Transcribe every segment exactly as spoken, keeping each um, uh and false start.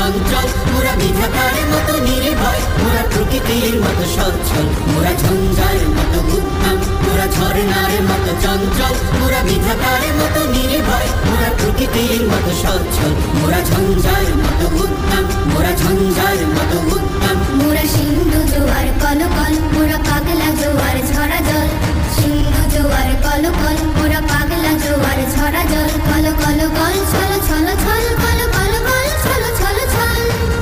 চঞ্চল, মোরা বিধাতার মতো নির্ভয়, মোরা প্রকৃতির মতো সচ্ছল, মোরা ঝঞ্ঝার মতো উদ্যম, মোরা ঝর্ণার মতো চঞ্চল, মোরা বিধাতার মতো নির্ভয়, মোরা প্রকৃতির মতো সচ্ছল, মোরা ঝঞ্ঝার মতো উদ্যম, মোরা ঝঞ্ঝার মতো উদ্যম। মোরা সিন্ধু জোয়ার কলকল, মোরা পাগলা জোয়ার ঝরা জল, সিন্ধু জোয়ার কলকল, মোরা পাগলা জোয়ার ঝরা জল, কল কল কল ছল ছল ছল, কল কল কল ছল ছল ছল।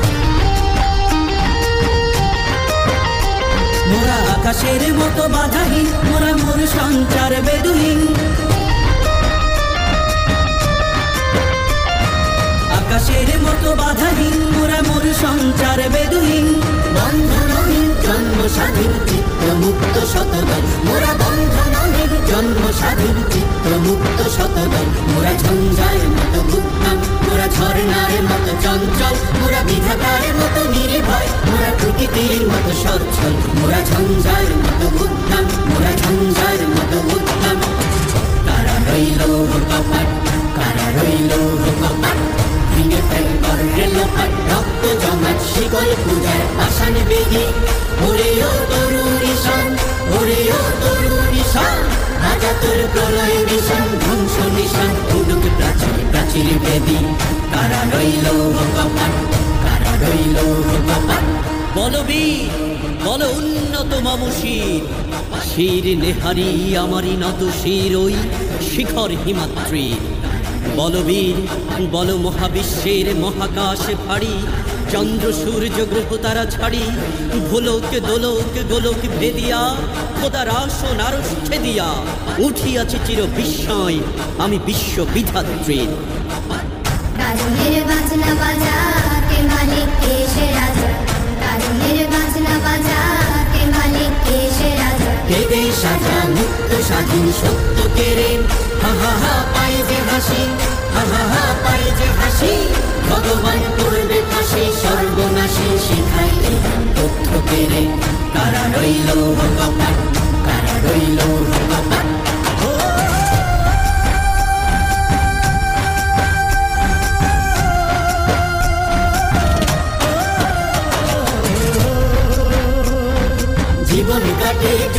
মোরা আকাশের মতো বাধাহীন, মোরা মোর সঞ্চার বেদুহীন, আকাশের মতো বাধাহীন, মোরা মোর সঞ্চার বেদুহীন, বন্ধনহীন জন্ম স্বাধীন চিত্ত মুক্ত শতদল, মোরা বন্ধনহীন জন্ম স্বাধীন চিত্ত মুক্ত শতদল, মোরা ঝঞ্ঝার মতো উদ্যম, মোরা ঝর্ণার মতো চঞ্চল, মোরা বিধাতার মতো নির্ভয়, মোরা প্রকৃতির মতো সচ্ছল, মোরা ঝঞ্ঝার মতো উদ্যম, মোরা ঝঞ্ঝার মতো উদ্যম। কারা রইল কপাট, কারা রইল কপাট, ভেঙে ফেল করলে লোপাট, রক্ত জমাট শিকল পূজার পাষাণ বেগে, ওরে ও তরুণ ঈশান, ওরে ও তরুণ ঈশান, রাজা তোর প্রলয় নিশান, ধ্বংস নিশান, উডুক প্রাচীর প্রাচীর বেদী। কারা রইল কপাট, কারা রইল কপাট। বলবীর বল উন্নত মম শির, শির নেহারি আমারি নত শির ওই শিখর হিমাদ্রির। বলবীর বল মহাবিশ্বের মহাকাশ ভারী, চন্দ্র সূর্য গ্রহ তারা ছাড়ি, ভোলক দোলক গোলক ভেদিয়া, খোদার আসন আরশ ছেদিয়া, উঠিয়াছি চির বিস্ময় আমি বিশ্ব বিধাত্রীর। কাজলের বাজনা বাজা কে মালিক কে সে রাজা, কাজলের বাজনা বাজা কে মালিক কে সে রাজা। কেঁদে সাজা মুক্ত স্বাধীন সত্য কেড়ে, হা হা হা পায়ে যে হাসি, হা হা হা পায়ে যে হাসি, ভগবান করবে ফাঁসি সর্বনাশী, শিখাই এই তথ্য কেড়ে। কারা রইল কপাট, কারা রইল কপাট। জীবন কাটে